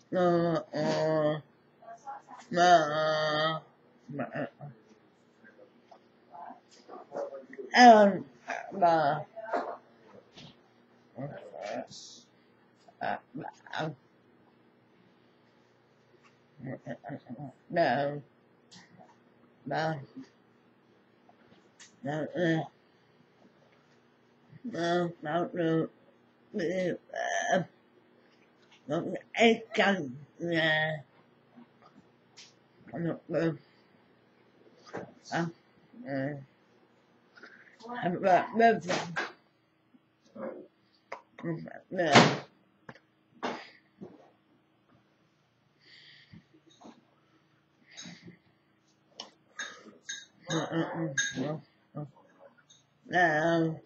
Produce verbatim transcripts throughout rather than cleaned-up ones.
no, no, no, and the no, no, no, no, no, no, no, I can, yeah, no, no, um, uh, I'm not moving, no, no, no, no,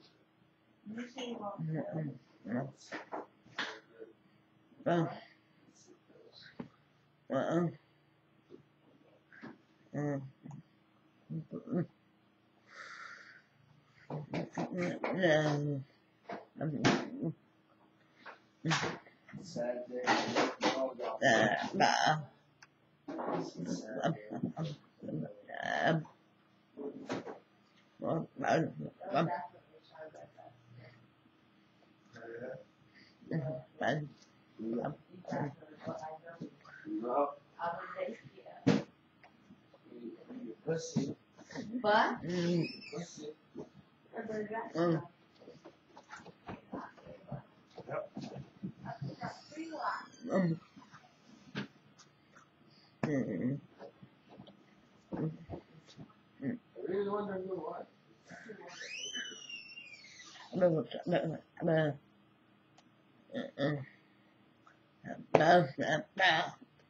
no, no, well, um, no, um, uh, bah, um, um, well, um, um, um, What? mm, mm, um, mm, no, no, no, uh, no, no, no.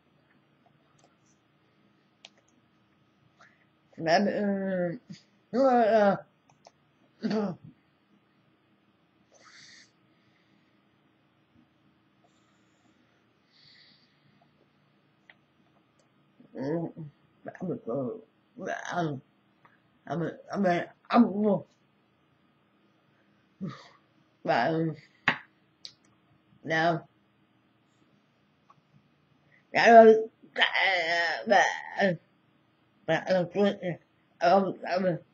That is, uh, uh, I'm a go. I'm I'm a I'm a I'm a but now now but but I'm good. I'm I'm a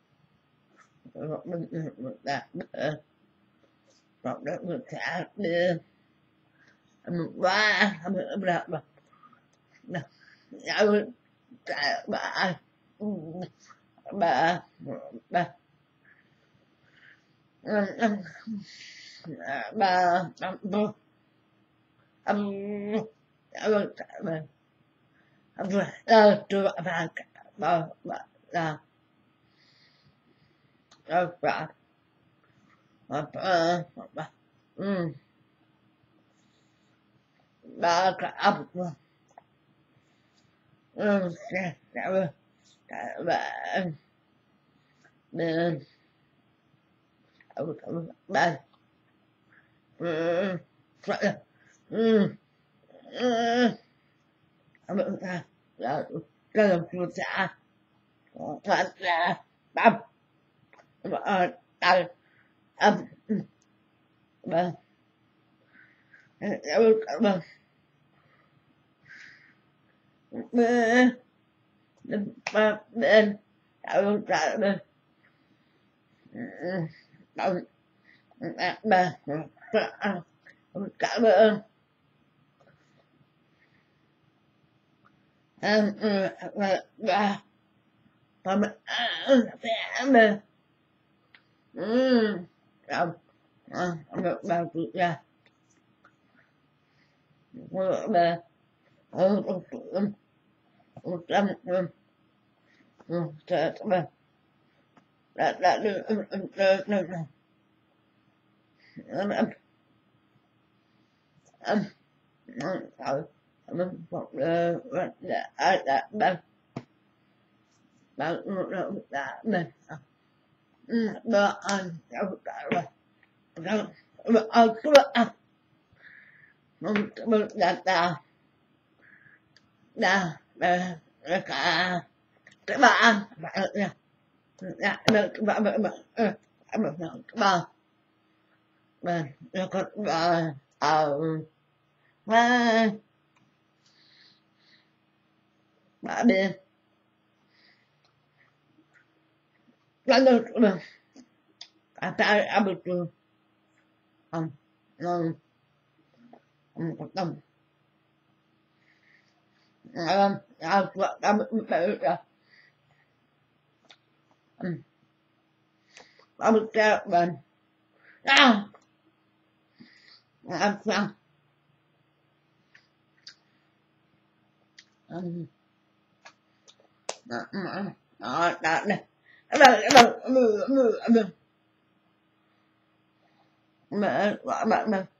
that not that good cat there. I'm a why I'm a but but no I would but I but but um but um um I would I'm uh do about but but uh uh but but uh but um but up um yeah that was but then I was but um but um um I'm uh là cái là của xã và là bắp và ờ âm và và bên ba bên tạo tạo bên tạo ba cả bên em ba ba ba bên không ba tự ra ba một trăm ba đã đã được được được âm ở mình một đã đã đã đã đã mình bữa ăn đâu đã rồi bữa ăn bữa ăn mình mình đã đã đã đã cả cái bạn bạn nha đã được bạn bạn bạn bạn bạn bạn bạn nó có bạn ở mà mà đi cái được được à ta à được được không không không có tâm à à vợ ta bị bị rồi ta bị treo bên à à sao đó đó đó đây đây đây mưa mưa mưa mẹ gọi bạn đây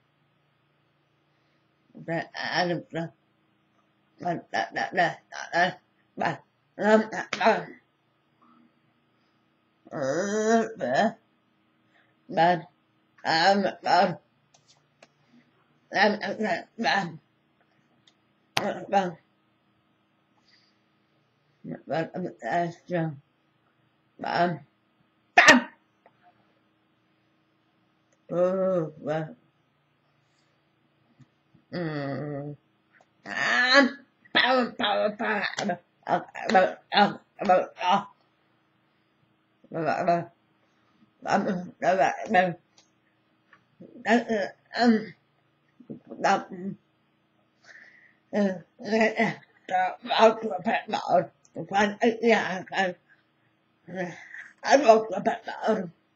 đây à được rồi bạn đã đã đây đây bạn làm đây ờ để bạn làm bạn làm bạn bạn bạn bạn bạn rằng bạn bạn ừ bạn ừ à bao bao bao ờ ờ ờ ờ ờ bạn bạn bạn bạn bạn bạn um đọc bảo phải bảo phải nhà phải anh một là phải bảo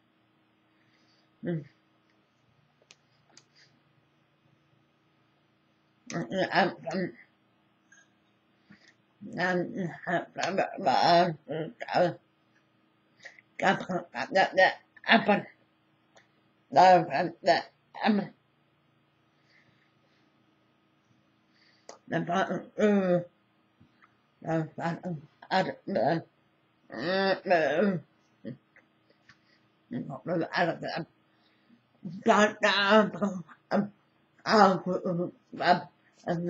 anh anh phải bảo bảo các các các apa đó phải anh là phải ừ là phải anh đợi đợi một đôi anh là anh cho cho anh à anh anh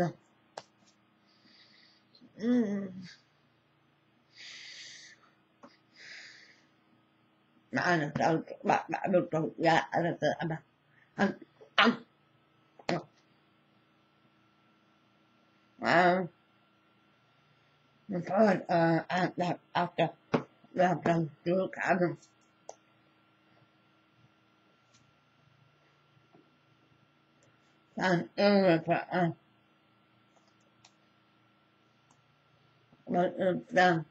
anh là bạn bạn được rồi dạ anh là anh anh anh à mình phải à à làm áo chặt làm rằng chưa cả rồi anh ơi phải anh mình đang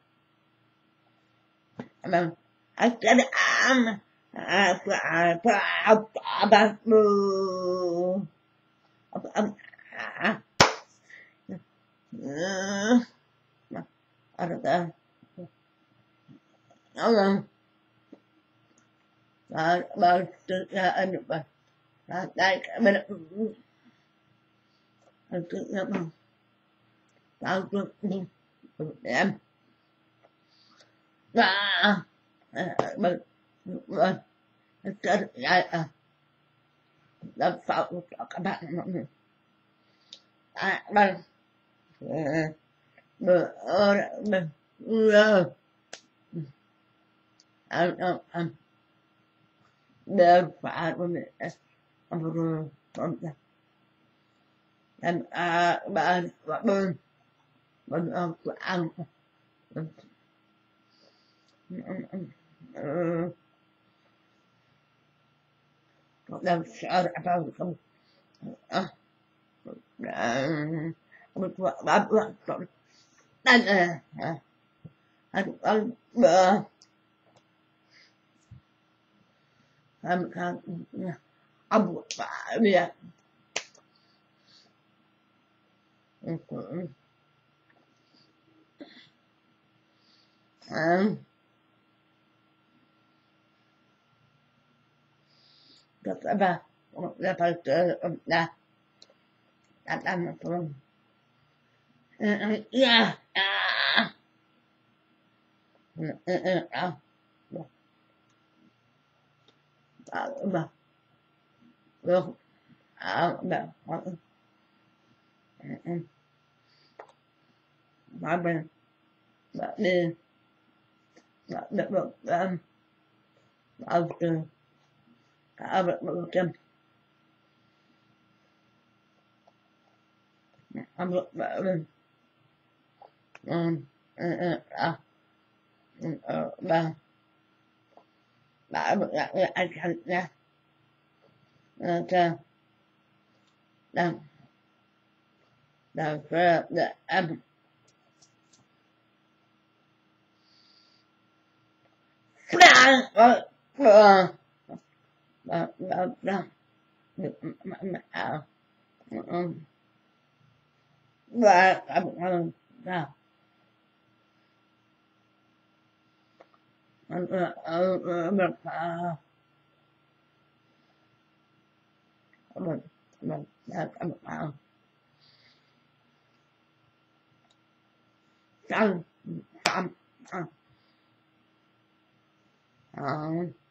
mình anh sẽ ăn à phải phải phải bự anh à ở đây nó là bà bà tự ra anh được bà đây bên anh tự ra bà tao tự em bà bà bà tự ra à làm sao cho các bạn à bà bữa bữa bữa anh anh đều phải con này anh vừa con này anh à bạn bạn bên bên ông ăn làm sao để bao không à đã một vợ ba vợ anh à anh anh bữa anh anh ông bà bia à được rồi bà là phải chờ đã đã ăn một phần yeah à à à bà được à bà bà bà bà đi bà được được bà bà từ cả bà bà chân ăn được bà lên um, uh, uh, uh, ba ba bực lại là anh thật ra cho làm làm ra để em ra ờ ờ ba ba ba được mà mà à ừ ba à bực hơn ra ờ ờ ờ bực à bực bực ba à bực à trăm trăm à ờ